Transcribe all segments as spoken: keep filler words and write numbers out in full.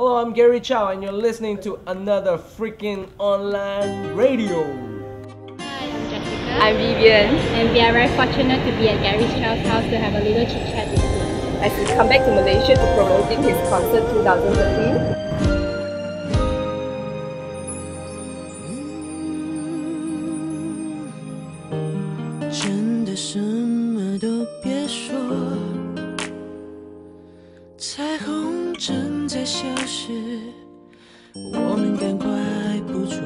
Hello, I'm Gary Chaw, and you're listening to another freaking online radio. Hi, I'm Jessica. I'm Vivian. And we are very fortunate to be at Gary Chaw's house to have a little chit chat with him. As he come back to Malaysia to promoting his concert twenty thirteen. 真的什么都别说，彩虹正在消失，我们赶快捕捉。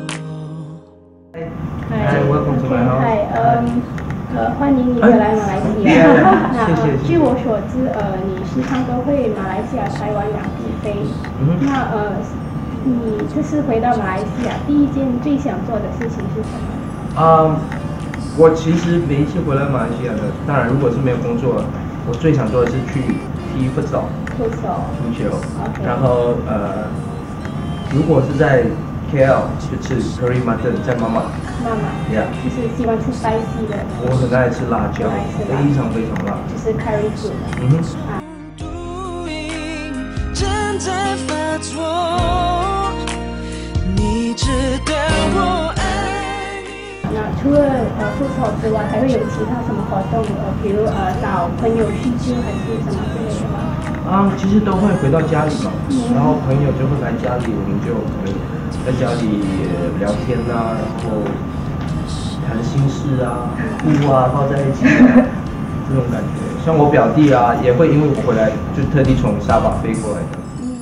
Hi, welcome to my house. Hi, um, 呃，欢迎你回来马来西亚。那呃，据我所知，呃，你时常都会马来西亚、台湾两地飞。 嗯、 那呃，你这次回到马来西亚，第一件最想做的事情是什么？ 嗯，我其实每一次回来马来西亚的，当然如果是没有工作，我最想做的是去踢 futsal。 futsal。 足球。 Okay. 然后呃，如果是在 K L 就吃 curry mutton 在妈妈。 妈妈。Yeah。就是喜欢吃 spicy 的。 我很爱吃辣椒，非常非常辣。 就是 curry food。 嗯哼。啊。 正在发作，你知道我爱你。 那除了呃 futsal 之外，还会有其他什么活动？呃，比如呃找朋友叙旧还是什么之类的吗？ 啊、嗯，其实都会回到家里嘛，嗯、然后朋友就会来家里，我们就可以在家里聊天啊，然后谈心事啊，哭啊，抱在一起啊，这种感觉。像我表弟啊，也会因为我回来，就特地从沙巴飞过来的。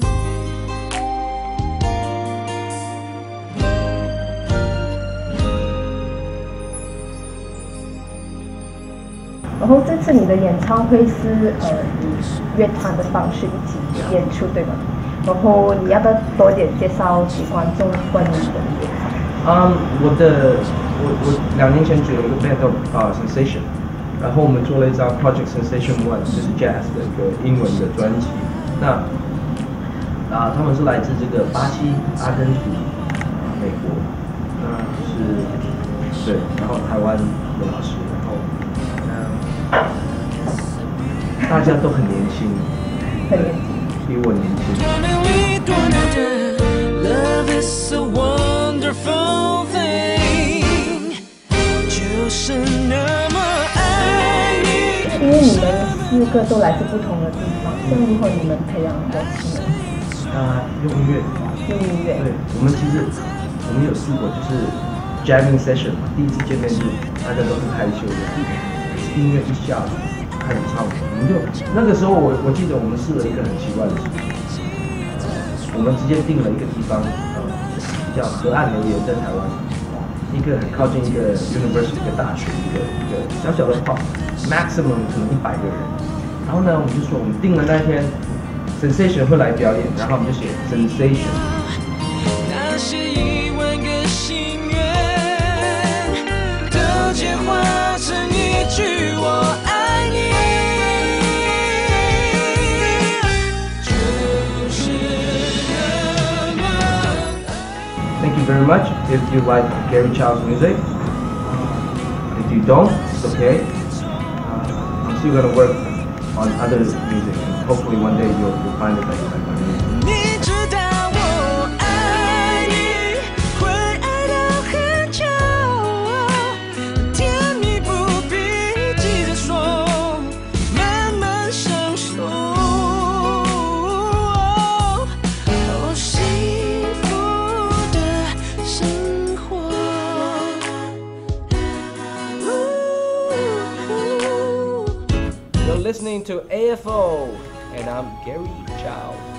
然后这次你的演唱会是呃以乐团的方式一起演出，对吗？然后你要不要多点介绍给观众关于你的演唱？ 嗯，我的我我两年前组了一个 band 叫啊 Sensation， 然后我们做了一张 Project Sensation One， 就是 Jazz 的一个英文的专辑。那啊他们是来自这个巴西、阿根廷、啊美国，那就是对，然后台湾的老师，然后。大家都很年轻， 很年轻， 比我年轻。 Love is a wonderful thing， 就是那么爱你。 因为你们四个都来自不同的地方，是如何你们培养默契呢？ 啊，用音乐。 用音乐。 对，我们其实我们有试过，就是 jamming session 嘛，第一次见面就大家都很害羞的，音乐一下子。开始唱，我们就那个时候我我记得我们试了一个很奇怪的事情，呃，我们直接定了一个地方，呃，叫河岸留言，在台湾，一个很靠近一个 university 一个大学，一个一个小小的 pub maximum 可能一百个人，然后呢，我们就说我们定了那天 Sensation 会来表演，然后我们就写 Sensation。 那些一万个心愿，都简化成一句我爱。 Thank you very much. If you like Gary Chaw's music, if you don't, it's okay. Uh, I'm still gonna work on other music, and hopefully one day you'll, you'll find it like like my music. 你知道我爱你，会爱到很久，甜蜜不必急着说，慢慢享受。哦，幸福。 You're listening to A F O, and I'm Gary Chaw.